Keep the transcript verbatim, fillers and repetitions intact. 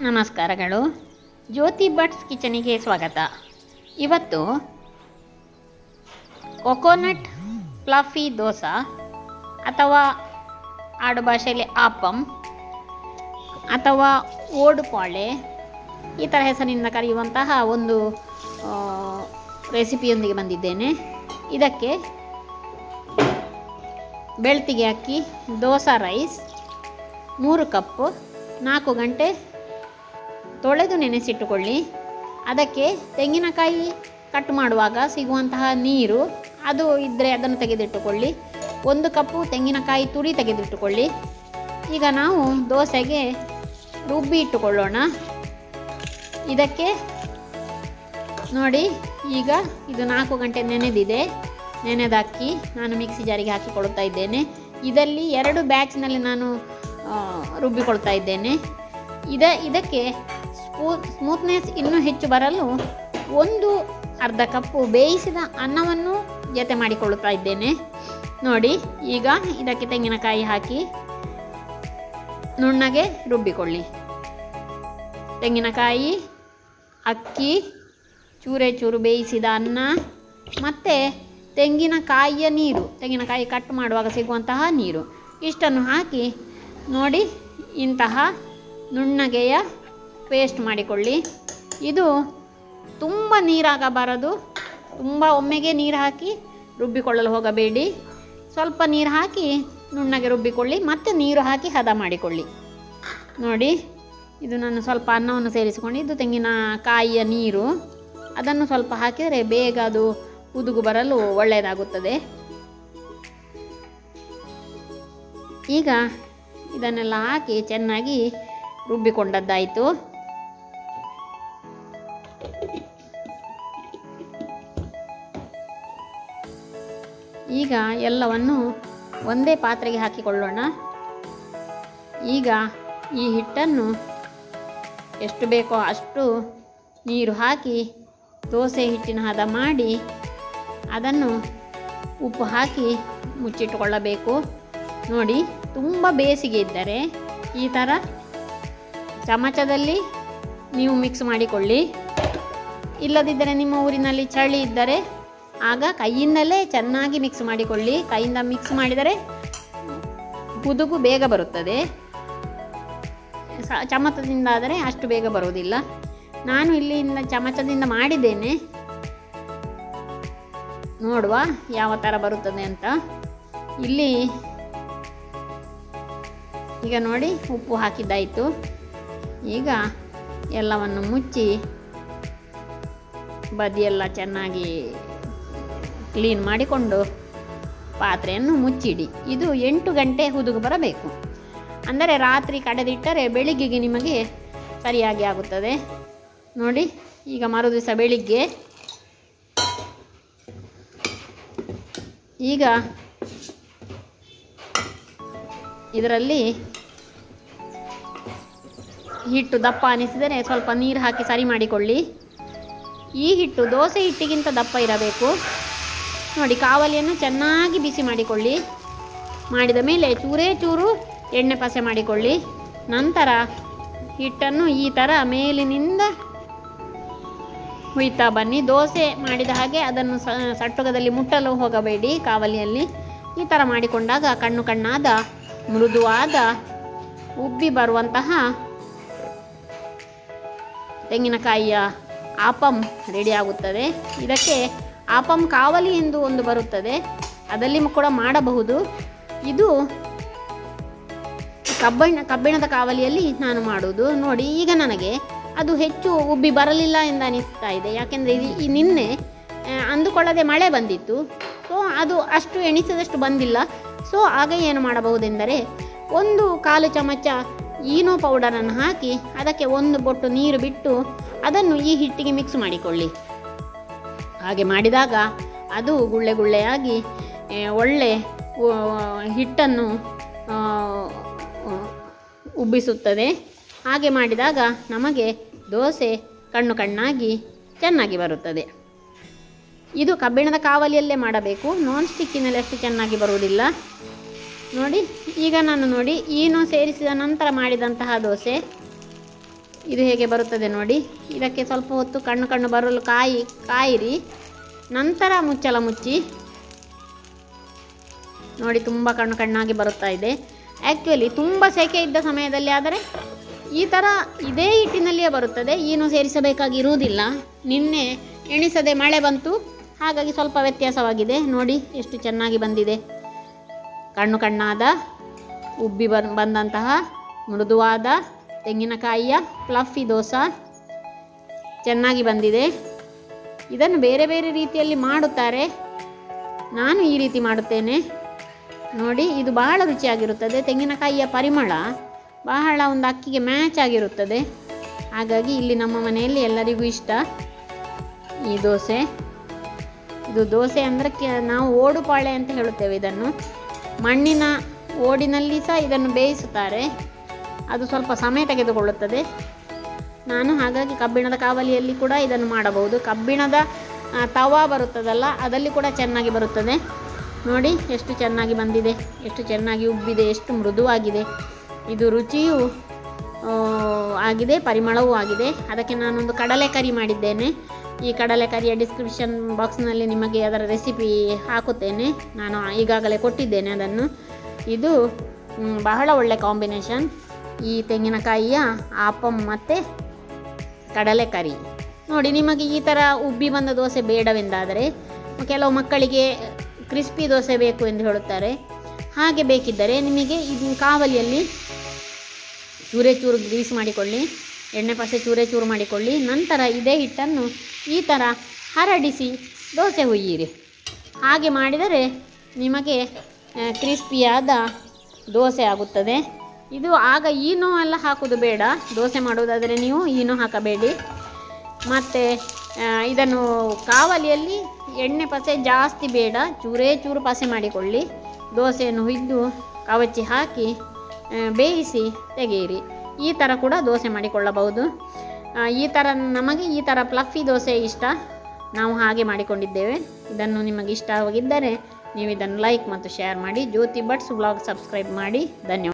ನಮಸ್ಕಾರಗಳು. ಜ್ಯೋತಿ ಭಟ್ಸ್ ಕಿಚನಿಗೆ ಸ್ವಾಗತ. ಇವತ್ತು ಕೊಕೊನಟ್ ಪ್ಲಫಿ ದೋಸಾ ಅಥವಾ ಆಡು ಭಾಷೆಯಲ್ಲಿ ಆಪಮ್ ಅಥವಾ ಓಡುಪಾಳೆ ಈ ಥರ ಹೆಸರಿನಿಂದ ಕರೆಯುವಂತಹ ಒಂದು ರೆಸಿಪಿಯೊಂದಿಗೆ ಬಂದಿದ್ದೇನೆ. ಇದಕ್ಕೆ ಬೆಳ್ತಿಗೆ ಅಕ್ಕಿ, ದೋಸಾ ರೈಸ್ ಮೂರು ಕಪ್ಪು, ನಾಲ್ಕು ಗಂಟೆ ತೊಳೆದು ನೆನೆಸಿಟ್ಟುಕೊಳ್ಳಿ. ಅದಕ್ಕೆ ತೆಂಗಿನಕಾಯಿ ಕಟ್ ಮಾಡುವಾಗ ಸಿಗುವಂತಹ ನೀರು ಅದು ಇದ್ದರೆ ಅದನ್ನು ತೆಗೆದಿಟ್ಟುಕೊಳ್ಳಿ. ಒಂದು ಕಪ್ಪು ತೆಂಗಿನಕಾಯಿ ತುರಿ ತೆಗೆದಿಟ್ಟುಕೊಳ್ಳಿ. ಈಗ ನಾವು ದೋಸೆಗೆ ರುಬ್ಬಿ ಇಟ್ಟುಕೊಳ್ಳೋಣ. ಇದಕ್ಕೆ ನೋಡಿ, ಈಗ ಇದು ನಾಲ್ಕು ಗಂಟೆ ನೆನೆದಿದೆ. ನೆನೆದ ಅಕ್ಕಿ ನಾನು ಮಿಕ್ಸಿ ಜಾರಿಗೆ ಹಾಕಿಕೊಳ್ತಾ ಇದ್ದೇನೆ. ಇದರಲ್ಲಿ ಎರಡು ಬ್ಯಾಚ್ನಲ್ಲಿ ನಾನು ರುಬ್ಬಿಕೊಳ್ತಾ ಇದ್ದೇನೆ. ಇದ ಇದಕ್ಕೆ ಸ್ಪೂ ಸ್ಮೂತ್ನೆಸ್ ಇನ್ನೂ ಹೆಚ್ಚು ಬರಲು ಒಂದು ಅರ್ಧ ಕಪ್ಪು ಬೇಯಿಸಿದ ಅನ್ನವನ್ನು ಜೊತೆ ಮಾಡಿಕೊಳ್ಳುತ್ತಾ ಇದ್ದೇನೆ. ನೋಡಿ, ಈಗ ಇದಕ್ಕೆ ತೆಂಗಿನಕಾಯಿ ಹಾಕಿ ನುಣ್ಣಗೆ ರುಬ್ಬಿಕೊಳ್ಳಿ. ತೆಂಗಿನಕಾಯಿ, ಅಕ್ಕಿ, ಚೂರೆ ಚೂರು ಬೇಯಿಸಿದ ಅನ್ನ ಮತ್ತು ತೆಂಗಿನಕಾಯಿಯ ನೀರು, ತೆಂಗಿನಕಾಯಿ ಕಟ್ ಮಾಡುವಾಗ ಸಿಗುವಂತಹ ನೀರು, ಇಷ್ಟನ್ನು ಹಾಕಿ ನೋಡಿ ಇಂತಹ ನುಣ್ಣಗೆಯ ಪೇಸ್ಟ್ ಮಾಡಿಕೊಳ್ಳಿ. ಇದು ತುಂಬ ನೀರಾಗಬಾರದು. ತುಂಬ ಒಮ್ಮೆಗೆ ನೀರು ಹಾಕಿ ರುಬ್ಬಿಕೊಳ್ಳಲು ಹೋಗಬೇಡಿ. ಸ್ವಲ್ಪ ನೀರು ಹಾಕಿ ನುಣ್ಣಗೆ ರುಬ್ಬಿಕೊಳ್ಳಿ, ಮತ್ತು ನೀರು ಹಾಕಿ ಹದ ಮಾಡಿಕೊಳ್ಳಿ. ನೋಡಿ, ಇದು ನಾನು ಸ್ವಲ್ಪ ಅನ್ನವನ್ನು ಸೇರಿಸಿಕೊಂಡು ಇದು ತೆಂಗಿನಕಾಯಿಯ ನೀರು ಅದನ್ನು ಸ್ವಲ್ಪ ಹಾಕಿದರೆ ಬೇಗ ಅದು ಉದುಗು ಬರಲು ಒಳ್ಳೆಯದಾಗುತ್ತದೆ. ಈಗ ಇದನ್ನೆಲ್ಲ ಹಾಕಿ ಚೆನ್ನಾಗಿ ರುಬ್ಬಿಕೊಂಡದ್ದಾಯಿತು. ಈಗ ಎಲ್ಲವನ್ನು ಒಂದೇ ಪಾತ್ರೆಗೆ ಹಾಕಿಕೊಳ್ಳೋಣ. ಈಗ ಈ ಹಿಟ್ಟನ್ನು ಎಷ್ಟು ಬೇಕೋ ಅಷ್ಟು ನೀರು ಹಾಕಿ ದೋಸೆ ಹಿಟ್ಟಿನ ಹದ ಮಾಡಿ ಅದನ್ನು ಉಪ್ಪು ಹಾಕಿ ಮುಚ್ಚಿಟ್ಟುಕೊಳ್ಳಬೇಕು. ನೋಡಿ, ತುಂಬ ಬೇಸಿಗೆ ಇದ್ದರೆ ಈ ಥರ ಚಮಚದಲ್ಲಿ ನೀವು ಮಿಕ್ಸ್ ಮಾಡಿಕೊಳ್ಳಿ. ಇಲ್ಲದಿದ್ದರೆ ನಿಮ್ಮ ಊರಿನಲ್ಲಿ ಚಳಿ ಇದ್ದರೆ ಆಗ ಕೈಯಿಂದಲೇ ಚೆನ್ನಾಗಿ ಮಿಕ್ಸ್ ಮಾಡಿಕೊಳ್ಳಿ. ಕೈಯಿಂದ ಮಿಕ್ಸ್ ಮಾಡಿದರೆ ಹುದುಗು ಬೇಗ ಬರುತ್ತದೆ. ಚಮಚದಿಂದ ಆದರೆ ಅಷ್ಟು ಬೇಗ ಬರುವುದಿಲ್ಲ. ನಾನು ಇಲ್ಲಿಂದ ಚಮಚದಿಂದ ಮಾಡಿದ್ದೇನೆ. ನೋಡುವ ಯಾವ ಥರ ಬರುತ್ತದೆ ಅಂತ. ಇಲ್ಲಿ ಈಗ ನೋಡಿ, ಉಪ್ಪು ಹಾಕಿದ್ದಾಯಿತು. ಈಗ ಎಲ್ಲವನ್ನು ಮುಚ್ಚಿ ಬದಿಯೆಲ್ಲ ಚೆನ್ನಾಗಿ ಕ್ಲೀನ್ ಮಾಡಿಕೊಂಡು ಪಾತ್ರೆಯನ್ನು ಮುಚ್ಚಿಡಿ. ಇದು ಎಂಟು ಗಂಟೆ ಹುದುಗು ಬರಬೇಕು. ಅಂದರೆ ರಾತ್ರಿ ಕಡೆದಿಟ್ಟರೆ ಬೆಳಿಗ್ಗೆಗೆ ನಿಮಗೆ ಸರಿಯಾಗಿ ಆಗುತ್ತದೆ. ನೋಡಿ, ಈಗ ಮರುದಿವಸ ಬೆಳಿಗ್ಗೆ ಈಗ ಇದರಲ್ಲಿ ಹಿಟ್ಟು ದಪ್ಪ ಅನಿಸಿದರೆ ಸ್ವಲ್ಪ ನೀರು ಹಾಕಿ ಸರಿ ಮಾಡಿಕೊಳ್ಳಿ. ಈ ಹಿಟ್ಟು ದೋಸೆ ಹಿಟ್ಟಿಗಿಂತ ದಪ್ಪ ಇರಬೇಕು. ನೋಡಿ, ಕಾವಲಿಯನ್ನು ಚೆನ್ನಾಗಿ ಬಿಸಿ ಮಾಡಿಕೊಳ್ಳಿ. ಮಾಡಿದ ಮೇಲೆ ಚೂರೇ ಚೂರು ಎಣ್ಣೆ ಪಸೆ ಮಾಡಿಕೊಳ್ಳಿ. ನಂತರ ಹಿಟ್ಟನ್ನು ಈ ಥರ ಮೇಲಿನಿಂದ ಹುಯ್ತಾ ಬನ್ನಿ. ದೋಸೆ ಮಾಡಿದ ಹಾಗೆ ಅದನ್ನು ಸಟ್ಟುಗದಲ್ಲಿ ಮುಟ್ಟಲು ಹೋಗಬೇಡಿ. ಕಾವಲಿಯಲ್ಲಿ ಈ ಥರ ಮಾಡಿಕೊಂಡಾಗ ಕಣ್ಣು ಕಣ್ಣಾದ ಮೃದುವಾದ ಉಬ್ಬಿ ಬರುವಂತಹ ತೆಂಗಿನಕಾಯಿಯ ಆಪಮ್ ರೆಡಿ ಆಗುತ್ತದೆ. ಇದಕ್ಕೆ ಆಪಮ್ ಕಾವಲಿ ಎಂದು ಒಂದು ಬರುತ್ತದೆ, ಅದರಲ್ಲಿ ಕೂಡ ಮಾಡಬಹುದು. ಇದು ಕಬ್ಬಿಣ ಕಬ್ಬಿಣದ ಕಾವಲಿಯಲ್ಲಿ ನಾನು ಮಾಡುವುದು. ನೋಡಿ, ಈಗ ನನಗೆ ಅದು ಹೆಚ್ಚು ಉಬ್ಬಿ ಬರಲಿಲ್ಲ ಎಂದು ಅನಿಸ್ತಾ ಇದೆ. ಯಾಕೆಂದರೆ ಈ ನಿನ್ನೆ ಅಂದುಕೊಳ್ಳದೆ ಮಳೆ ಬಂದಿತ್ತು. ಸೊ ಅದು ಅಷ್ಟು ಎಣಿಸಿದಷ್ಟು ಬಂದಿಲ್ಲ. ಸೊ ಆಗ ಏನು ಮಾಡಬಹುದೆಂದರೆ ಒಂದು ಕಾಲು ಚಮಚ ಈನೋ ಪೌಡರನ್ನು ಹಾಕಿ ಅದಕ್ಕೆ ಒಂದು ಬೊಟ್ಟು ನೀರು ಬಿಟ್ಟು ಅದನ್ನು ಈ ಹಿಟ್ಟಿಗೆ ಮಿಕ್ಸ್ ಮಾಡಿಕೊಳ್ಳಿ. ಹಾಗೆ ಮಾಡಿದಾಗ ಅದು ಗುಳ್ಳೆ ಗುಳ್ಳೆಯಾಗಿ ಒಳ್ಳೆ ಹಿಟ್ಟನ್ನು ಉಬ್ಬಿಸುತ್ತದೆ. ಹಾಗೆ ಮಾಡಿದಾಗ ನಮಗೆ ದೋಸೆ ಕಣ್ಣು ಕಣ್ಣಾಗಿ ಚೆನ್ನಾಗಿ ಬರುತ್ತದೆ. ಇದು ಕಬ್ಬಿಣದ ಕಾವಲಿಯಲ್ಲೇ ಮಾಡಬೇಕು. ನಾನ್ ಸ್ಟಿಕ್ಕಿನಲ್ಲಿ ಅಷ್ಟು ಚೆನ್ನಾಗಿ ಬರುವುದಿಲ್ಲ. ನೋಡಿ, ಈಗ ನಾನು ನೋಡಿ ಈನೋ ಸೇರಿಸಿದ ನಂತರ ಮಾಡಿದಂತಹ ದೋಸೆ ಇದು ಹೇಗೆ ಬರುತ್ತದೆ ನೋಡಿ. ಇದಕ್ಕೆ ಸ್ವಲ್ಪ ಹೊತ್ತು ಕಣ್ಣು ಕಣ್ಣು ಬರಲು ಕಾಯಿ ಕಾಯಿರಿ. ನಂತರ ಮುಚ್ಚಳ ಮುಚ್ಚಿ ನೋಡಿ, ತುಂಬ ಕಣ್ಣು ಕಣ್ಣಾಗಿ ಬರುತ್ತಾ ಇದೆ. ಆ್ಯಕ್ಚುಲಿ ತುಂಬ ಸೆಕೆ ಇದ್ದ ಸಮಯದಲ್ಲಿ ಆದರೆ ಈ ಥರ ಇದೇ ಹಿಟ್ಟಿನಲ್ಲಿಯೇ ಬರುತ್ತದೆ, ಏನು ಸೇರಿಸಬೇಕಾಗಿರುವುದಿಲ್ಲ. ನಿನ್ನೆ ಎಣಿಸದೆ ಮಳೆ ಬಂತು, ಹಾಗಾಗಿ ಸ್ವಲ್ಪ ವ್ಯತ್ಯಾಸವಾಗಿದೆ. ನೋಡಿ ಎಷ್ಟು ಚೆನ್ನಾಗಿ ಬಂದಿದೆ. ಕಣ್ಣು ಕಣ್ಣಾದ ಉಬ್ಬಿ ಬನ್ ಬಂದಂತಹ ಮೃದುವಾದ ತೆಂಗಿನಕಾಯಿಯ ಪ್ಲಫಿ ದೋಸೆ ಚೆನ್ನಾಗಿ ಬಂದಿದೆ. ಇದನ್ನು ಬೇರೆ ಬೇರೆ ರೀತಿಯಲ್ಲಿ ಮಾಡುತ್ತಾರೆ, ನಾನು ಈ ರೀತಿ ಮಾಡುತ್ತೇನೆ ನೋಡಿ. ಇದು ಬಹಳ ರುಚಿಯಾಗಿರುತ್ತದೆ. ತೆಂಗಿನಕಾಯಿಯ ಪರಿಮಳ ಬಹಳ ಒಂದು ಅಕ್ಕಿಗೆ ಮ್ಯಾಚ್ ಆಗಿರುತ್ತದೆ. ಹಾಗಾಗಿ ಇಲ್ಲಿ ನಮ್ಮ ಮನೆಯಲ್ಲಿ ಎಲ್ಲರಿಗೂ ಇಷ್ಟ ಈ ದೋಸೆ. ಇದು ದೋಸೆ ಅಂದರೆ ಕೆ ನಾವು ಓಡುಪಾಳೆ ಅಂತ ಹೇಳುತ್ತೇವೆ ಇದನ್ನು. ಮಣ್ಣಿನ ಓಡಿನಲ್ಲಿ ಸಹ ಇದನ್ನು ಬೇಯಿಸುತ್ತಾರೆ, ಅದು ಸ್ವಲ್ಪ ಸಮಯ ತೆಗೆದುಕೊಳ್ಳುತ್ತದೆ. ನಾನು ಹಾಗಾಗಿ ಕಬ್ಬಿಣದ ಕಾವಲಿಯಲ್ಲಿ ಕೂಡ ಇದನ್ನು ಮಾಡಬಹುದು. ಕಬ್ಬಿಣದ ತವಾ ಬರುತ್ತದಲ್ಲ, ಅದರಲ್ಲಿ ಕೂಡ ಚೆನ್ನಾಗಿ ಬರುತ್ತದೆ. ನೋಡಿ ಎಷ್ಟು ಚೆನ್ನಾಗಿ ಬಂದಿದೆ, ಎಷ್ಟು ಚೆನ್ನಾಗಿ ಉಬ್ಬಿದೆ, ಎಷ್ಟು ಮೃದುವಾಗಿದೆ. ಇದು ರುಚಿಯೂ ಆಗಿದೆ, ಪರಿಮಳವೂ ಆಗಿದೆ. ಅದಕ್ಕೆ ನಾನೊಂದು ಕಡಲೆಕರಿ ಮಾಡಿದ್ದೇನೆ. ಈ ಕಡಲೆಕರಿಯ ಡಿಸ್ಕ್ರಿಪ್ಷನ್ ಬಾಕ್ಸ್ನಲ್ಲಿ ನಿಮಗೆ ಅದರ ರೆಸಿಪಿ ಹಾಕುತ್ತೇನೆ, ನಾನು ಈಗಾಗಲೇ ಕೊಟ್ಟಿದ್ದೇನೆ ಅದನ್ನು. ಇದು ಬಹಳ ಒಳ್ಳೆ ಕಾಂಬಿನೇಷನ್, ಈ ತೆಂಗಿನಕಾಯಿಯ ಆಪಮ್ ಮತ್ತು ಕಡಲೆಕರಿ. ನೋಡಿ, ನಿಮಗೆ ಈ ಥರ ಉಬ್ಬಿ ಬಂದ ದೋಸೆ ಬೇಡವೆಂದಾದರೆ, ಕೆಲವು ಮಕ್ಕಳಿಗೆ ಕ್ರಿಸ್ಪಿ ದೋಸೆ ಬೇಕು ಎಂದು ಹೇಳುತ್ತಾರೆ. ಹಾಗೆ ಬೇಕಿದ್ದರೆ ನಿಮಗೆ ಇದು ಕಾವಲಿಯಲ್ಲಿ ಚೂರೆ ಚೂರು ಗ್ರೀಸ್ ಮಾಡಿಕೊಳ್ಳಿ, ಎಣ್ಣೆ ಪಸೆ ಚೂರೆ ಚೂರು ಮಾಡಿಕೊಳ್ಳಿ. ನಂತರ ಇದೇ ಹಿಟ್ಟನ್ನು ಈ ಥರ ಹರಡಿಸಿ ದೋಸೆ ಹುಯ್ಯಿರಿ. ಹಾಗೆ ಮಾಡಿದರೆ ನಿಮಗೆ ಕ್ರಿಸ್ಪಿಯಾದ ದೋಸೆ ಆಗುತ್ತದೆ. ಇದು ಆಗ ಈನೋ ಎಲ್ಲ ಹಾಕೋದು ಬೇಡ, ದೋಸೆ ಮಾಡುವುದಾದರೆ ನೀವು ಈನೋ ಹಾಕಬೇಡಿ. ಮತ್ತು ಇದನ್ನು ಕಾವಲಿಯಲ್ಲಿ ಎಣ್ಣೆ ಪಸೆ ಜಾಸ್ತಿ ಬೇಡ, ಚೂರೇ ಚೂರು ಪಸೆ ಮಾಡಿಕೊಳ್ಳಿ. ದೋಸೆಯನ್ನು ಹುಯ್ದು ಕವಚಿ ಹಾಕಿ ಬೇಯಿಸಿ ತೆಗೆಯಿರಿ. ಈ ಥರ ಕೂಡ ದೋಸೆ ಮಾಡಿಕೊಳ್ಳಬಹುದು. ಈ ಥರ ನಮಗೆ ಈ ಥರ ಪ್ಲಫಿ ದೋಸೆ ಇಷ್ಟ, ನಾವು ಹಾಗೆ ಮಾಡಿಕೊಂಡಿದ್ದೇವೆ. ಇದನ್ನು ನಿಮಗೆ ಇಷ್ಟವಾಗಿದ್ದರೆ ನೀವು ಇದನ್ನು ಲೈಕ್ ಮತ್ತು ಶೇರ್ ಮಾಡಿ. ಜ್ಯೋತಿ ಭಟ್ಸ್ ವ್ಲಾಗ್ ಸಬ್ಸ್ಕ್ರೈಬ್ ಮಾಡಿ. ಧನ್ಯವಾದ.